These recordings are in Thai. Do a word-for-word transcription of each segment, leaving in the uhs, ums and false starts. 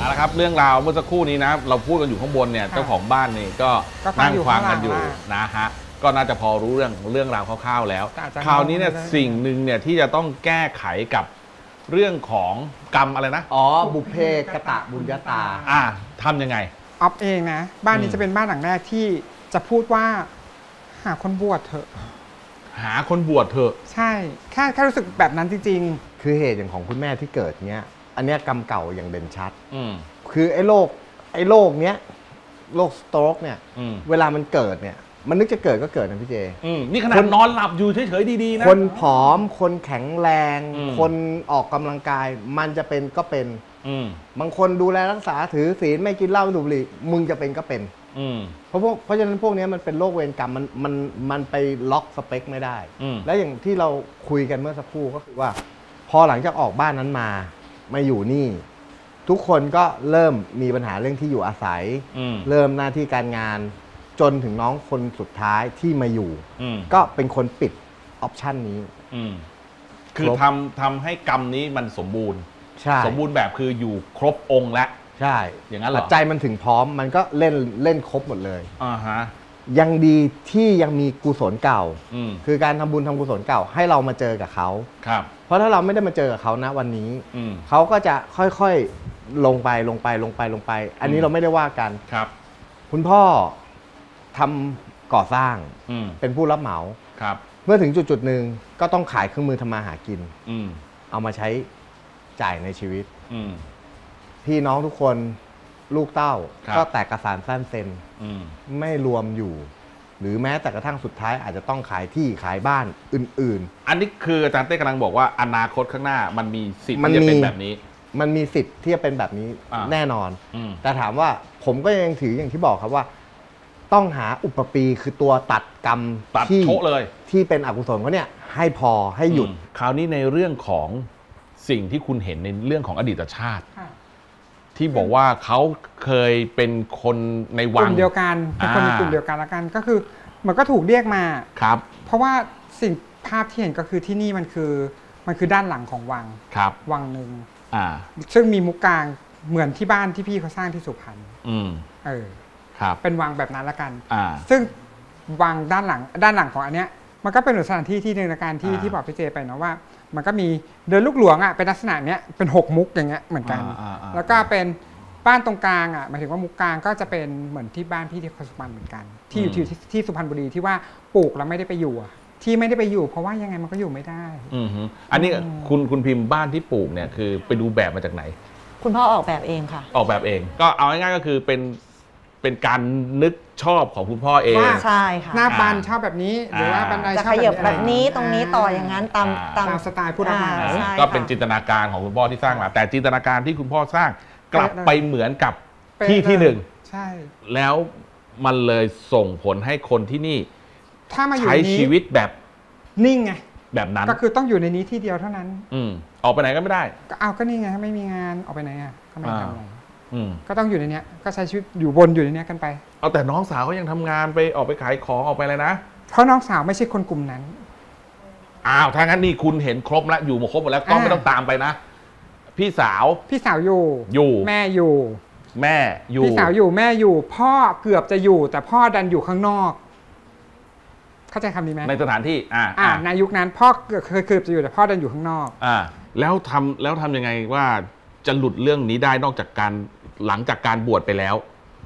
เอาละครับเรื่องราวเมื่อสักครู่นี้นะเราพูดกันอยู่ข้างบนเนี่ยเจ้าของบ้านนี่ก็นั่งฟังกันอยู่นะฮะก็น่าจะพอรู้เรื่องเรื่องราวคร่าวๆแล้วคราวนี้เนี่ยสิ่งหนึ่งเนี่ยที่จะต้องแก้ไขกับเรื่องของกรรมอะไรนะอ๋อบุพเพกตะบุญญาตาอ่าทำยังไงออฟเองนะบ้านนี้จะเป็นบ้านหลังแรกที่จะพูดว่าหาคนบวชเถอะหาคนบวชเถอะใช่แค่แค่รู้สึกแบบนั้นจริงๆคือเหตุอย่างของคุณแม่ที่เกิดเนี้ยอันเนี้ยกรรมเก่าอย่างเด่นชัดอืมคือไอ้โรคไอ้โรคเนี้ยโรคสโตรกเนี่ยเวลามันเกิดเนี่ยมันนึกจะเกิดก็เกิดนะพี่เจนี่ขนาดนอนหลับอยู่เฉยๆดีๆนะคนผอมคนแข็งแรงคนออกกำลังกายมันจะเป็นก็เป็นบางคนดูแลรักษาถือศีลไม่กินเหล้าไม่สูบบุหรี่มึงจะเป็นก็เป็นเพราะพวกเพราะฉะนั้นพวกนี้มันเป็นโรคเวรกรรมมันมันมันไปล็อกสเปคไม่ได้และอย่างที่เราคุยกันเมื่อสักครู่ก็คือว่าพอหลังจากออกบ้านนั้นมามาอยู่นี่ทุกคนก็เริ่มมีปัญหาเรื่องที่อยู่อาศัยเริ่มหน้าที่การงานจนถึงน้องคนสุดท้ายที่มาอยู่ก็เป็นคนปิดออปชันนี้คือทำทำให้กรรมนี้มันสมบูรณ์สมบูรณ์แบบคืออยู่ครบองค์และใช่อย่างนั้นเหรอใจมันถึงพร้อมมันก็เล่นเล่นครบหมดเลยอ่าฮะยังดีที่ยังมีกุศลเก่าคือการทำบุญทำกุศลเก่าให้เรามาเจอกับเขาครับเพราะถ้าเราไม่ได้มาเจอกับเขานะวันนี้เขาก็จะค่อยๆลงไปลงไปลงไปลงไปอันนี้เราไม่ได้ว่ากันครับคุณพ่อทำก่อสร้างเป็นผู้รับเหมาครับเมื่อถึงจุดจุดหนึ่งก็ต้องขายเครื่องมือทำมาหากินเอามาใช้จ่ายในชีวิตพี่น้องทุกคนลูกเต้าก็แตกกระสานสั้นเซนไม่รวมอยู่หรือแม้แต่กระทั่งสุดท้ายอาจจะต้องขายที่ขายบ้านอื่นๆอันนี้คืออาจารย์เต้กำลังบอกว่าอนาคตข้างหน้ามันมีสิทธิ์ที่จะเป็นแบบนี้มันมีสิทธิ์ที่จะเป็นแบบนี้แน่นอนแต่ถามว่าผมก็ยังถืออย่างที่บอกครับว่าต้องหาอุปปีคือตัวตัดกรรมตัดโชเลยที่เป็นอกุศลเขาเนี่ยให้พอให้หยุดคราวนี้ในเรื่องของสิ่งที่คุณเห็นในเรื่องของอดีตชาติที่บอกว่าเขาเคยเป็นคนในวังกลุ่มเดียวกันเป็นคนในกลุ่มเดียวกันแล้วกันก็คือมันก็ถูกเรียกมาครับเพราะว่าสิ่งภาพที่เห็นก็คือที่นี่มันคือมันคือด้านหลังของวังครับวังหนึ่งอ่าซึ่งมีมุกกลางเหมือนที่บ้านที่พี่เขาสร้างที่สุพรรณอืมเออครับเป็นวังแบบนั้นละกันอ่าซึ่งวังด้านหลังด้านหลังของอันเนี้ยมันก็เป็นสถานที่ที่หนึ่งในการที่ที่บอกพี่เจไปเนาะว่ามันก็มีเดินลูกหลวงอ่ะเป็นลักษณะเนี้ยเป็นหกมุกอย่างเงี้ยเหมือนกันแล้วก็เป็นบ้านตรงกลางอ่ะหมายถึงว่ามุกกลางก็จะเป็นเหมือนที่บ้านพี่ที่สุพรรณเหมือนกันที่อยู่ที่ที่สุพรรณบุรีที่ว่าปลูกแล้วไม่ได้ไปอยู่ที่ไม่ได้ไปอยู่เพราะว่ายังไงมันก็อยู่ไม่ได้อืออันนี้คุณคุณพิมพ์บ้านที่ปลูกเนี่ยคือไปดูแบบมาจากไหนคุณพ่อออกแบบเองค่ะออกแบบเองก็เอาง่ายๆก็คือเป็นเป็นการนึกชอบของคุณพ่อเองใช่ค่ะหน้าบานชอบแบบนี้หรือว่าบันไดจะขยับแบบนี้ตรงนี้ต่ออย่างนั้นตามตามสไตล์ผู้รับเหมาก็เป็นจินตนาการของคุณพ่อที่สร้างมาแต่จินตนาการที่คุณพ่อสร้างกลับไปเหมือนกับที่ที่หนึ่งใช่แล้วมันเลยส่งผลให้คนที่นี่ถ้ามาอยู่ใช้ชีวิตแบบนิ่งไงแบบนั้นก็คือต้องอยู่ในนี้ที่เดียวเท่านั้นอืมออกไปไหนก็ไม่ได้ก็เอาก็นี่ไงไม่มีงานออกไปไหนอ่ะก็ไม่ทำอะไรก็ต้องอยู่ในนี้ก็ใช้ชีวิตอยู่บนอยู่ในนี้กันไปเอาแต่น้องสาวเขายังทำงานไปออกไปขายของออกไปเลยนะเพราะน้องสาวไม่ใช่คนกลุ่มนั้นอ้าวถ้างั้นนี่คุณเห็นครบแล้วอยู่หมดครบหมดแล้วก็ไม่ต้องตามไปนะพี่สาวพี่สาวอยู่อยู่แม่อยู่แม่อยู่พี่สาวอยู่แม่อยู่พ่อเกือบจะอยู่แต่พ่อดันอยู่ข้างนอกเข้าใจคำนี้ไหมในสถานที่อ่าอ่าในยุคนั้นพ่อเกือบเกือบจะอยู่แต่พ่อดันอยู่ข้างนอกอ่าแล้วทำแล้วทำยังไงว่าจะหลุดเรื่องนี้ได้นอกจากการหลังจากการบวชไปแล้ว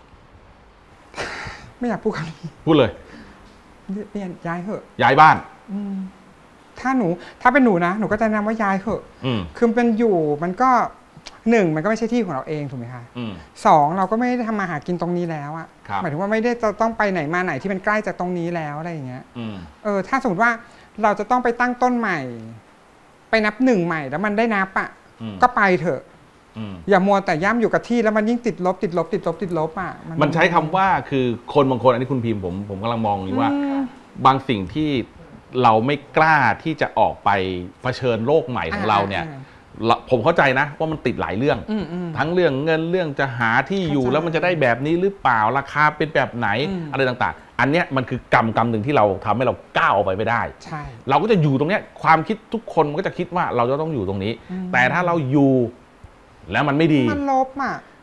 ไม่อยากพูดคำนี้พูดเลยเปลี่ยนย้ายเหอะย้ายบ้านถ้าหนูถ้าเป็นหนูนะหนูก็จะแนะนำว่าย้ายเหอะคือเป็นอยู่มันก็หนึ่งมันก็ไม่ใช่ที่ของเราเองถูกไหมคะสองเราก็ไม่ได้ทำมาหากินตรงนี้แล้วอะหมายถึงว่าไม่ได้จะต้องไปไหนมาไหนที่มันใกล้จากตรงนี้แล้วอะไรอย่างเงี้ยเออถ้าสมมติว่าเราจะต้องไปตั้งต้นใหม่ไปนับหนึ่งใหม่แล้วมันได้นับอะก็ไปเถอะอย่ามัวแต่ย่ำอยู่กับที่แล้วมันยิ่งติดลบติดลบติดลบติดลบอ่ะมันใช้คำว่าคือคนบางคนอันนี้คุณพิมพ์ผมผมกำลังมองอยู่ว่าบางสิ่งที่เราไม่กล้าที่จะออกไปเผชิญโลกใหม่ของเราเนี่ยผมเข้าใจนะว่ามันติดหลายเรื่องทั้งเรื่องเงินเรื่องจะหาที่อยู่แล้วมันจะได้แบบนี้หรือเปล่าราคาเป็นแบบไหนอะไรต่างๆอันเนี้ยมันคือกรรมกรรมหนึ่งที่เราทำให้เราก้าวออกไปไม่ได้เราก็จะอยู่ตรงเนี้ยความคิดทุกคนมันก็จะคิดว่าเราจะต้องอยู่ตรงนี้แต่ถ้าเราอยู่แล้วมันไม่ดีมันลบอ่ะ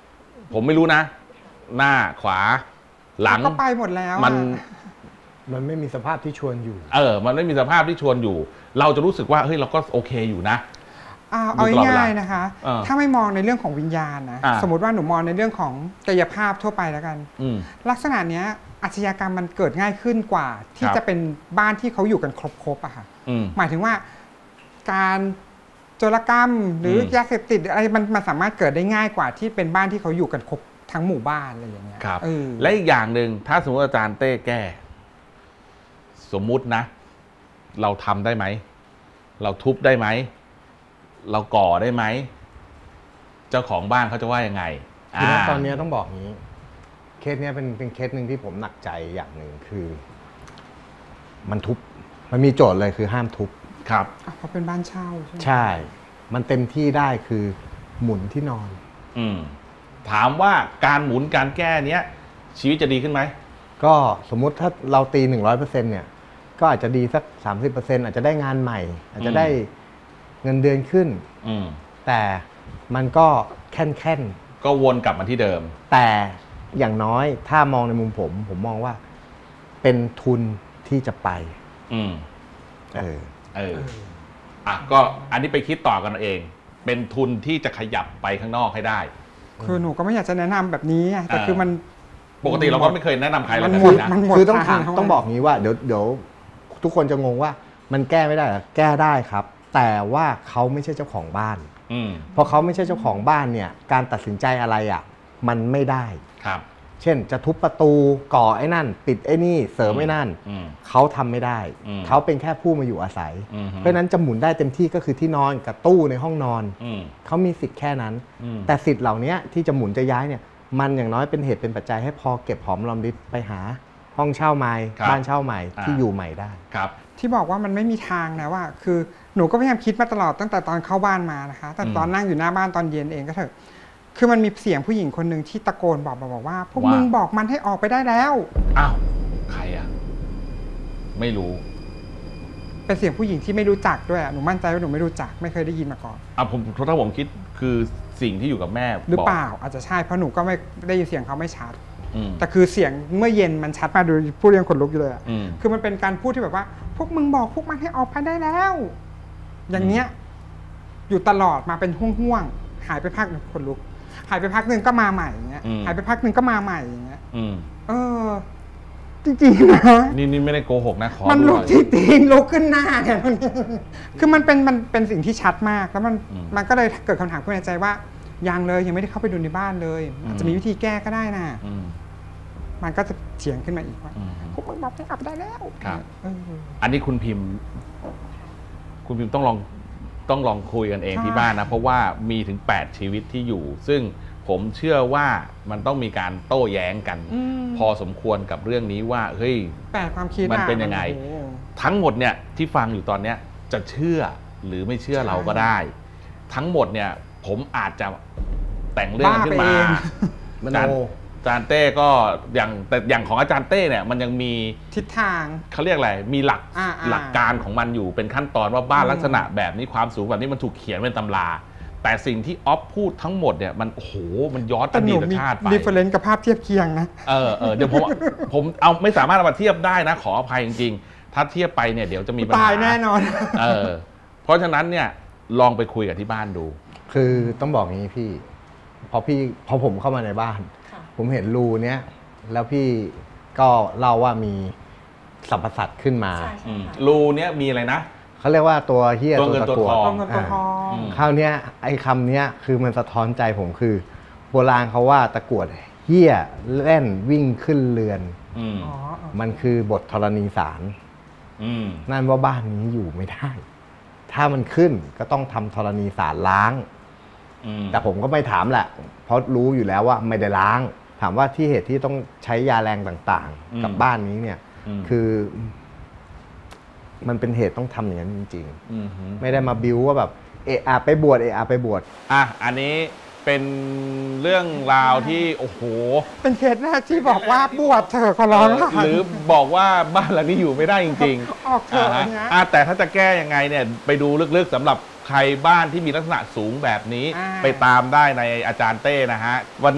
ผมไม่รู้นะ หน้าขวาหลังก็ไปหมดแล้วมันมันไม่มีสภาพที่ชวนอยู่เออ มันไม่มีสภาพที่ชวนอยู่ เราจะรู้สึกว่าเฮ้ยเราก็โอเคอยู่นะเอาง่ายๆนะคะ ถ้าไม่มองในเรื่องของวิญญาณนะสมมติว่าหนูมองในเรื่องของกายภาพทั่วไปแล้วกันลักษณะเนี้ยอาชญากรรมมันเกิดง่ายขึ้นกว่า ที่จะเป็นบ้านที่เขาอยู่กันครบๆอะค่ะหมายถึงว่าการโจรกรรมหรือยาเสพติดอะไรมันมันสามารถเกิดได้ง่ายกว่าที่เป็นบ้านที่เขาอยู่กันครบทั้งหมู่บ้านอะไรอย่างเงี้ยครับและอีกอย่างหนึ่งถ้าสมมติอาจารย์เต้แก้สมมุตินะ เราทำได้ไหมเราทุบได้ไหมเราก่อได้ไหมเจ้าของบ้านเขาจะว่ายังไงคือตอนนี้ต้องบอกนี้เคสนี้เป็นเป็นเคสหนึ่งที่ผมหนักใจอย่างหนึ่งคือ มันทุบมันมีโจทย์เลยคือห้ามทุบครับเพราะเป็นบ้านเช่าใช่ไหมใช่มันเต็มที่ได้คือหมุนที่นอนอืมถามว่าการหมุนการแก้เนี้ยชีวิตจะดีขึ้นไหมก็สมมุติถ้าเราตีหนึ่งร้อยเปอร์เซ็นต์เนี่ยก็อาจจะดีสักสามสิบเปอร์เซ็นต์อาจจะได้งานใหม่อาจจะได้เงินเดือนขึ้นแต่มันก็แค่นแค่นก็วนกลับมาที่เดิมแต่อย่างน้อยถ้ามองในมุมผมผมมองว่าเป็นทุนที่จะไปอืมเออเอออ่ะก็อันนี้ไปคิดต่อกันเองเป็นทุนที่จะขยับไปข้างนอกให้ได้คือหนูก็ไม่อยากจะแนะนำแบบนี้แต่คือมันปกติเราก็ไม่เคยแนะนำใครเลยนะคือต้องถามต้องบอกงี้ว่าเดี๋ยวเดี๋ยวทุกคนจะงงว่ามันแก้ไม่ได้หรอแก้ได้ครับแต่ว่าเขาไม่ใช่เจ้าของบ้านพอเขาไม่ใช่เจ้าของบ้านเนี่ยการตัดสินใจอะไรอ่ะมันไม่ได้ครับเช่นจะทุบประตูก่อไอ้นั่นปิดไอ้นี่เสริมไอ้นั่นเขาทำไม่ได้เขาเป็นแค่ผู้มาอยู่อาศัยเพราะนั้นจะหมุนได้เต็มที่ก็คือที่นอนกับตู้ในห้องนอนเขามีสิทธิ์แค่นั้นแต่สิทธิ์เหล่านี้ที่จะหมุนจะย้ายเนี่ยมันอย่างน้อยเป็นเหตุเป็นปัจจัยให้พอเก็บหอมรอมริบไปหาห้องเช่าใหม่บ้านเช่าใหม่ที่อยู่ใหม่ได้ครับที่บอกว่ามันไม่มีทางนะว่าคือหนูก็พยายามคิดมาตลอดตั้งแต่ตอนเข้าบ้านมานะคะแต่ตอนนั่งอยู่หน้าบ้านตอนเย็นเองก็เถอะคือมันมีเสียงผู้หญิงคนหนึ่งที่ตะโกนบอกบอกว่าพวกมึงบอกมันให้ออกไปได้แล้วอ้าวใครอ่ะไม่รู้เป็นเสียงผู้หญิงที่ไม่รู้จักด้วยหนูมั่นใจว่าหนูไม่รู้จักไม่เคยได้ยินมาก่อนอ่ะผมถ้าผมคิดคือสิ่งที่อยู่กับแม่หรือเปล่าอาจจะใช่เพราะหนูก็ไม่ได้ยินเสียงเขาไม่ชัดแต่คือเสียงเมื่อเย็นมันชัดมาดูพูดเรื่องขนลุกอยู่เลยอ่ะคือมันเป็นการพูดที่แบบว่าพวกมึงบอกพวกมันให้ออกไปได้แล้วอย่างเนี้ยอยู่ตลอดมาเป็นห่วงๆหายไปพักหนึ่งขนลุกหายไปพักหนึ่งก็มาใหม่อย่างเงี้ยหายไปพักหนึ่งก็มาใหม่อย่างเงี้ยเออจริงๆนะนี่นี่ไม่ได้โกหกนะขอมันลุกจริงๆลุกขึ้นหน้าเนี่ยคือมันเป็นมันเป็นสิ่งที่ชัดมากแล้วมันมันก็เลยเกิดคำถามขึ้นในใจว่ายังเลยยังไม่ได้เข้าไปดูในบ้านเลยอาจจะมีวิธีแก้ก็ได้นะมันก็จะเถียงขึ้นมาอีกว่าพวกมึงบอกให้อับได้แล้วครับอันนี้คุณพิมพ์คุณพิมพ์ต้องลองต้องลองคุยกันเองที่บ้านนะเพราะว่ามีถึงแปดชีวิตที่อยู่ซึ่งผมเชื่อว่ามันต้องมีการโต้แย้งกันพอสมควรกับเรื่องนี้ว่าเฮ้ยแปดความคิดมันเป็นยังไงทั้งหมดเนี่ยที่ฟังอยู่ตอนเนี้ยจะเชื่อหรือไม่เชื่อเราก็ได้ทั้งหมดเนี่ยผมอาจจะแต่งเรื่องขึ้นมาอาจารย์อาจารย์เต้ก็อย่างแต่อย่างของอาจารย์เต้เนี่ยมันยังมีทิศทางเขาเรียกอะไรมีหลักหลักการของมันอยู่เป็นขั้นตอนว่าบ้านลักษณะแบบนี้ความสูงแบบนี้มันถูกเขียนเป็นตำราแต่สิ่งที่ออฟพูดทั้งหมดเนี่ยมันโอ้โหมันย้อนอดีตชาติไปดิฟเฟอเรนซ์กับภาพเทียบเคียงนะเออเออเดี๋ยวผมผมเอาไม่สามารถเอามาเทียบได้นะขออภัยจริงๆถ้าเทียบไปเนี่ยเดี๋ยวจะมีปัญหาตายแน่นอนเออเพราะฉะนั้นเนี่ยลองไปคุยกับที่บ้านดูคือต้องบอกงี้พี่พอพี่พอผมเข้ามาในบ้านผมเห็นรูเนี้ยแล้วพี่ก็เล่าว่ามีสรรพสัตว์ขึ้นมารูเนี้ยมีอะไรนะเขาเรียกว่าตัวเหี้ยตัวเงินตัวทองคราวนี้ไอ้คำเนี้ยคือมันสะท้อนใจผมคือโบราณเขาว่าตะกรวดเหี้ยเล่นวิ่งขึ้นเรือนมันคือบทธรณีสารนั่นว่าบ้านนี้อยู่ไม่ได้ถ้ามันขึ้นก็ต้องทำธรณีสารล้างแต่ผมก็ไม่ถามแหละเพราะรู้อยู่แล้วว่าไม่ได้ล้างถามว่าที่เหตุที่ต้องใช้ยาแรงต่างๆกับบ้านนี้เนี่ยคือมันเป็นเหตุต้องทำอย่างนั้นจริงๆไม่ได้มาบิ้วว่าแบบเอะอะไปบวชเอะอะไปบวชอ่ะอันนี้เป็นเรื่องราวที่โอ้โหเป็นเคสแรกที่บอกว่าบวชเถอะขอร้องหรือบอกว่าบ้านหลังนี้อยู่ไม่ได้จริงๆออกเถอะอ่ะแต่ถ้าจะแก้ยังไงเนี่ยไปดูลึกๆสำหรับใครบ้านที่มีลักษณะสูงแบบนี้ไปตามได้ในอาจารย์เต้นะฮะวันนี้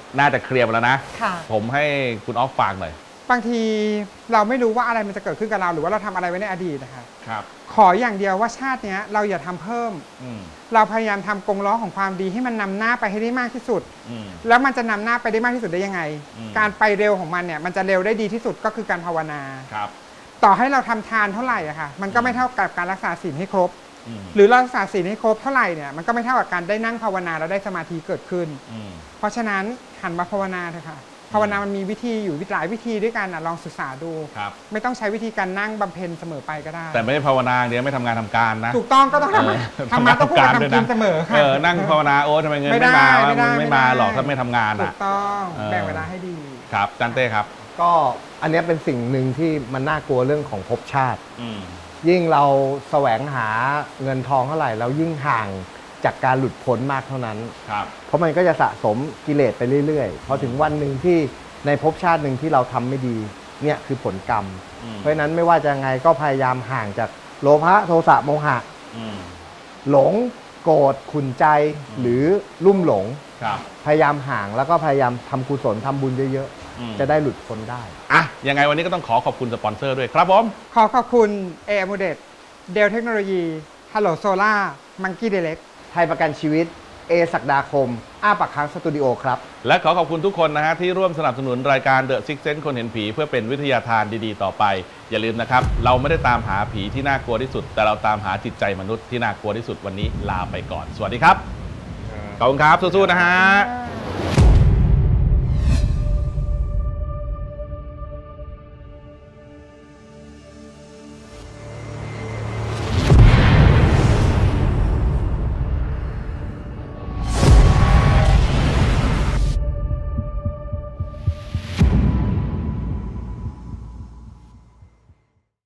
น่าจะเคลียร์ไปแล้วนะค่ะผมให้คุณออฟฝากหน่อยบางทีเราไม่รู้ว่าอะไรมันจะเกิดขึ้นกับเรา หรือว่าเราทำอะไรไว้ในอดีตนะคะครับขออย่างเดียวว่าชาติเนี้ยเราอย่าทำเพิ่มอืมเราพยายามทำกงล้อของความดีให้มันนำหน้าไปให้ได้มากที่สุดอืมแล้วมันจะนำหน้าไปได้มากที่สุดได้ยังไงอืมการไปเร็วของมันเนี่ยมันจะเร็วได้ดีที่สุดก็คือการภาวนาครับต่อให้เราทำทานเท่าไหร่อะค่ะมันก็ไม่เท่ากับการรักษาศีลให้ครบอืมหรือเรารักษาศีลให้ครบเท่าไหร่เนี่ยมันก็ไม่เท่ากับการได้นั่งภาวนาแล้วได้สมาธิเกิดขึ้นอืมเพราะฉะนั้นหันมาภาวนาเถอะค่ะภาวนามันมีวิธีอยู่หลายวิธีด้วยกันอะลองศึกษาดูครับไม่ต้องใช้วิธีการนั่งบำเพ็ญเสมอไปก็ได้แต่ไม่ได้ภาวนาเดี๋ยวไม่ทำงานทำการนะถูกต้องก็ต้องทเออำทำมาต้องพูดกับทำงานด้วยทำกินะนเสมอค่ะเออนั่งภาวนาโอ้ทำไมเงินไม่ไม่ได้มาไม่ได้มันไม่ไม่มาได้หรอกถ้าไม่ทำงานถูอ่ะกต้องเออแบ่งเวลาให้ดีครับจันเต้ครับก็อันเนี้ยเป็นสิ่งหนึ่งที่มันน่ากลัวเรื่องของภพชาติอืมยิ่งเราแสวงหาเงินทองเท่าไหร่เรายิ่งห่างจากการหลุดพ้นมากเท่านั้นครับเพราะมันก็จะสะสมกิเลสไปเรื่อยๆพอถึงวันหนึ่งที่ในภพชาติหนึ่งที่เราทำไม่ดีเนี่ยคือผลกรรมอืมเพราะฉะนั้นไม่ว่าจะไงก็พยายามห่างจากโลภะโทสะโมหะอืมหลงโกรธขุนใจหรือลุ่มหลงครับพยายามห่างแล้วก็พยายามทำกุศลทำบุญเยอะอืมๆ จะได้หลุดพ้นได้อ่ะยังไงวันนี้ก็ต้องขอขอบคุณสปอนเซอร์ด้วยครับผมขอขอบคุณเอโมเดตเดลเทคโนโลยีฮัลโหลโซล่ามังกี้เดเล็กไทยประกันชีวิตเอศักดาคม อ้าปากค้างสตูดิโอครับและขอขอบคุณทุกคนนะฮะที่ร่วมสนับสนุนรายการ The Six Sense คนเห็นผีเพื่อเป็นวิทยาทานดีๆต่อไป อย่าลืมนะครับ เราไม่ได้ตามหาผีที่น่ากลัวที่สุด แต่เราตามหาจิตใจมนุษย์ที่น่ากลัวที่สุดวันนี้ลาไปก่อน สวัสดีครับ ขอบคุณครับ สู้ๆนะฮะ